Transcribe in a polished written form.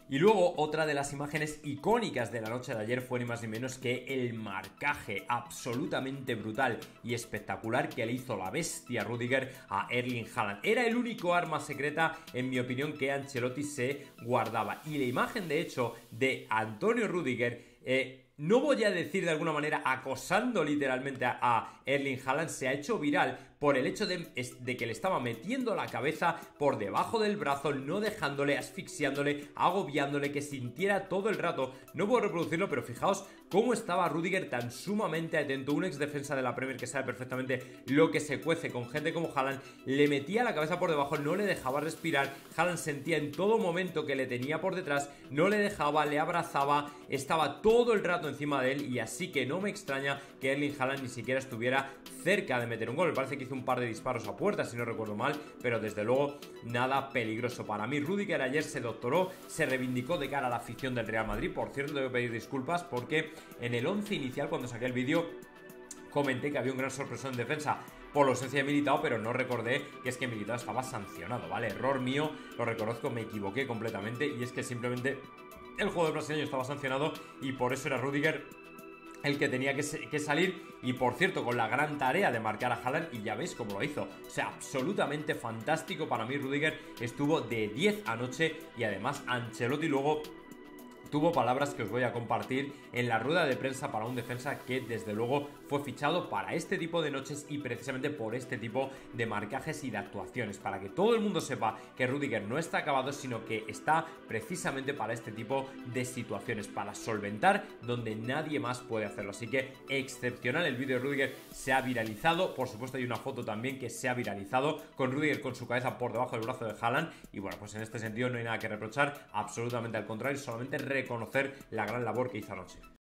Y luego otra de las imágenes icónicas de la noche de ayer fue ni más ni menos que el marcaje absolutamente brutal y espectacular que le hizo la bestia Rüdiger a Erling Haaland. Era el único arma secreta, en mi opinión, que Ancelotti se guardaba. Y la imagen, de hecho, de Antonio Rüdiger, no voy a decir de alguna manera acosando literalmente a Erling Haaland, se ha hecho viral por el hecho de que le estaba metiendo la cabeza por debajo del brazo, no dejándole, asfixiándole, agobiándole, que sintiera todo el rato. No puedo reproducirlo, pero fijaos cómo estaba Rüdiger tan sumamente atento. Un ex defensa de la Premier que sabe perfectamente lo que se cuece con gente como Haaland, le metía la cabeza por debajo, no le dejaba respirar. Haaland sentía en todo momento que le tenía por detrás, no le dejaba, le abrazaba, estaba todo el rato encima de él, y así que no me extraña que Erling Haaland ni siquiera estuviera cerca de meter un gol. Me parece que hizo un par de disparos a puerta, si no recuerdo mal, pero desde luego nada peligroso. Para mí Rüdiger ayer se doctoró, se reivindicó de cara a la afición del Real Madrid. Por cierto, debo pedir disculpas porque en el 11 inicial, cuando saqué el vídeo, comenté que había un gran sorpresón en defensa por la ausencia de Militao, pero no recordé que es que Militao estaba sancionado, ¿vale? Error mío, lo reconozco, me equivoqué completamente, y es que simplemente el jugador brasileño estaba sancionado y por eso era Rüdiger el que tenía que salir. Y por cierto, con la gran tarea de marcar a Haaland, y ya veis cómo lo hizo. O sea, absolutamente fantástico. Para mí Rüdiger estuvo de 10 anoche, y además Ancelotti luego tuvo palabras que os voy a compartir en la rueda de prensa para un defensa que desde luego fue fichado para este tipo de noches y precisamente por este tipo de marcajes y de actuaciones, para que todo el mundo sepa que Rüdiger no está acabado, sino que está precisamente para este tipo de situaciones, para solventar donde nadie más puede hacerlo. Así que excepcional el vídeo de Rüdiger, se ha viralizado. Por supuesto hay una foto también que se ha viralizado con Rüdiger con su cabeza por debajo del brazo de Haaland, y bueno, pues en este sentido no hay nada que reprochar, absolutamente al contrario, solamente reconocer la gran labor que hizo anoche.